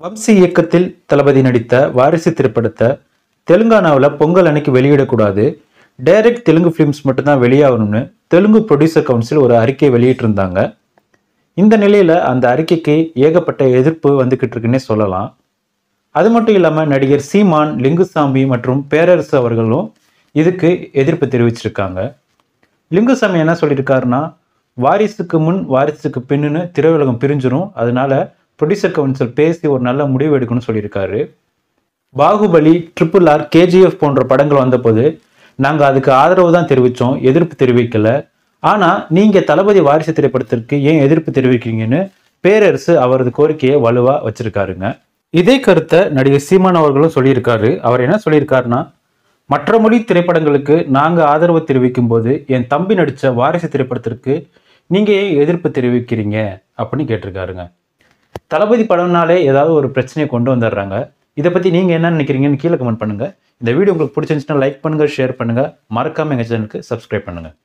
வம்சி இயக்கத்தில் தளபதி நடித்த வாரிசு திரைப்படத்தை தெலுங்கானாவில் பொங்கல் அன்னைக்கு வெளியிடக்கூடாது, டைரக்ட் தெலுங்கு ஃபிலிம்ஸ் மட்டும்தான் வெளியாகணும்னு தெலுங்கு ப்ரொடியூசர் கவுன்சில் ஒரு அறிக்கையை வெளியிட்டிருந்தாங்க. இந்த நிலையில அந்த அறிக்கைக்கு ஏகப்பட்ட எதிர்ப்பு வந்துகிட்டு இருக்குன்னே சொல்லலாம். அது மட்டும் இல்லாமல் நடிகர் சீமான், லிங்குசாமி மற்றும் பேரரசு அவர்களும் இதுக்கு எதிர்ப்பு தெரிவிச்சிருக்காங்க. லிங்குசாமி என்ன சொல்லியிருக்காருன்னா, வாரிசுக்கு முன் வாரிசுக்கு பின்னுன்னு திரையுலகம் பிரிஞ்சிரும், அதனால ப்ரொடியூசர் கவுன்சில் பேசி ஒரு நல்ல முடிவு எடுக்கணும்னு சொல்லியிருக்காரு. பாகுபலி, RRR, KGF போன்ற படங்கள் வந்தபோது நாங்கள் அதுக்கு ஆதரவு தான் தெரிவித்தோம், எதிர்ப்பு தெரிவிக்கல. ஆனால் நீங்கள் தளபதி வாரிசு திரைப்படத்திற்கு ஏன் எதிர்ப்பு தெரிவிக்கிறீங்கன்னு பேரரசு அவரது கோரிக்கையை வலுவாக வச்சிருக்காருங்க. இதே கருத்தை நடிகர் சீமான் அவர்களும் சொல்லியிருக்காரு. அவர் என்ன சொல்லியிருக்காருன்னா, மற்ற மொழி திரைப்படங்களுக்கு நாங்கள் ஆதரவு தெரிவிக்கும் போது என் தம்பி நடித்த வாரிசு திரைப்படத்திற்கு நீங்கள் ஏன் எதிர்ப்பு தெரிவிக்கிறீங்க அப்படின்னு கேட்டிருக்காருங்க. தளபதி படம்னாலே ஏதாவது ஒரு பிரச்சனையை கொண்டு வந்துடுறாங்க. இதை பற்றி நீங்கள் என்ன நினைக்கிறீங்கன்னு கீழே கமெண்ட் பண்ணுங்கள். இந்த வீடியோ உங்களுக்கு பிடிச்சிருந்துச்சுன்னா லைக் பண்ணுங்கள், ஷேர் பண்ணுங்கள், மறக்காமல் எங்கள் சேனலுக்கு சப்ஸ்கிரைப் பண்ணுங்கள்.